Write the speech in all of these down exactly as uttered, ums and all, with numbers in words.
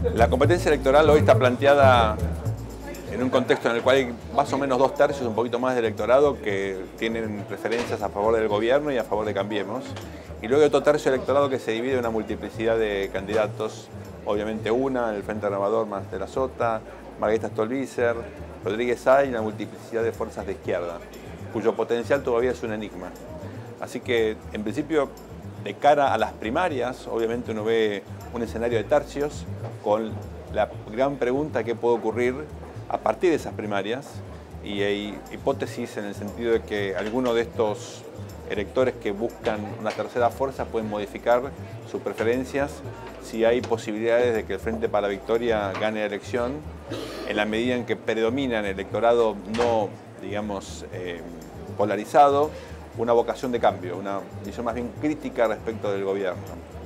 La competencia electoral hoy está planteada en un contexto en el cual hay más o menos dos tercios, un poquito más de electorado que tienen preferencias a favor del gobierno y a favor de Cambiemos. Y luego hay otro tercio de electorado que se divide en una multiplicidad de candidatos, obviamente una, el Frente Renovador más de la Sota, Margarita Stolbizer, Rodríguez Ay, y una multiplicidad de fuerzas de izquierda, cuyo potencial todavía es un enigma. Así que, en principio, de cara a las primarias, obviamente uno ve un escenario de tercios con la gran pregunta qué puede ocurrir a partir de esas primarias, y hay hipótesis en el sentido de que algunos de estos electores que buscan una tercera fuerza pueden modificar sus preferencias si hay posibilidades de que el Frente para la Victoria gane la elección, en la medida en que predomina en el electorado no, digamos, eh, polarizado, una vocación de cambio, una visión más bien crítica respecto del gobierno.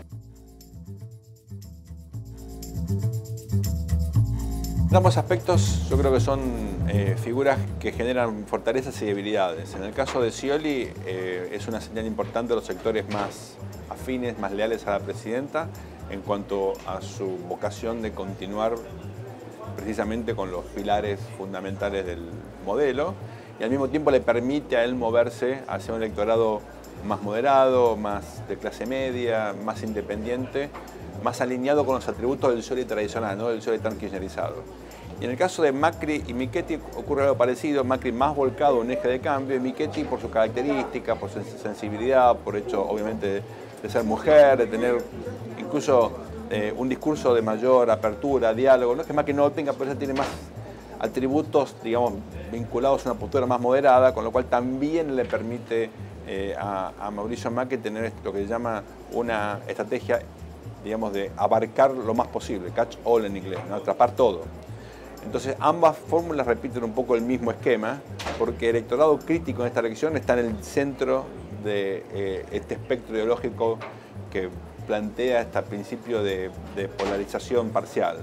Ambos aspectos yo creo que son eh, figuras que generan fortalezas y debilidades. En el caso de Scioli eh, es una señal importante de los sectores más afines, más leales a la presidenta en cuanto a su vocación de continuar precisamente con los pilares fundamentales del modelo, y al mismo tiempo le permite a él moverse hacia un electorado más moderado, más de clase media, más independiente, más alineado con los atributos del Scioli tradicional, no del Scioli tan kirchnerizado. Y en el caso de Macri y Michetti ocurre algo parecido. Macri más volcado en un eje de cambio, y Michetti por sus características, por su sensibilidad, por hecho obviamente de ser mujer, de tener incluso eh, un discurso de mayor apertura, diálogo. No es que Macri no lo tenga, pero ella tiene más atributos, digamos, vinculados a una postura más moderada, con lo cual también le permite eh, a, a Mauricio Macri tener lo que se llama una estrategia, digamos, de abarcar lo más posible, catch all en inglés, ¿no? Atrapar todo. Entonces ambas fórmulas repiten un poco el mismo esquema, porque el electorado crítico en esta elección está en el centro de eh, este espectro ideológico que plantea este principio de, de polarización parcial.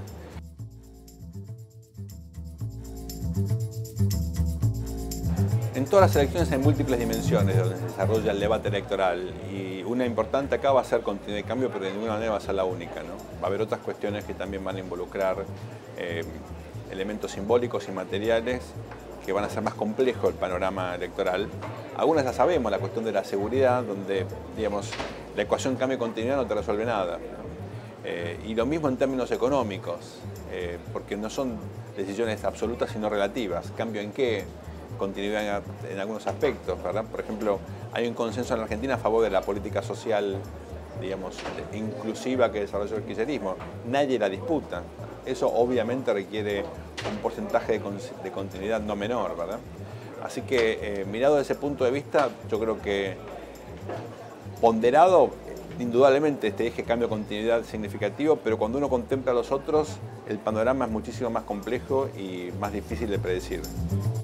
En todas las elecciones hay múltiples dimensiones donde se desarrolla el debate electoral, y una importante acá va a ser continuidad y cambio, pero de ninguna manera va a ser la única, ¿no? Va a haber otras cuestiones que también van a involucrar eh, elementos simbólicos y materiales que van a hacer más complejo el panorama electoral. Algunas ya sabemos, la cuestión de la seguridad, donde, digamos, la ecuación cambio-continuidad no te resuelve nada, ¿no? Eh, y lo mismo en términos económicos, eh, porque no son decisiones absolutas sino relativas. ¿Cambio en qué? Continuidad en, en algunos aspectos, ¿verdad? Por ejemplo, hay un consenso en la Argentina a favor de la política social, digamos, inclusiva que desarrolló el kirchnerismo. Nadie la disputa. Eso obviamente requiere un porcentaje de, de continuidad no menor, ¿verdad? Así que, eh, mirado desde ese punto de vista, yo creo que ponderado, indudablemente este eje cambio-continuidad significativo, pero cuando uno contempla a los otros, el panorama es muchísimo más complejo y más difícil de predecir.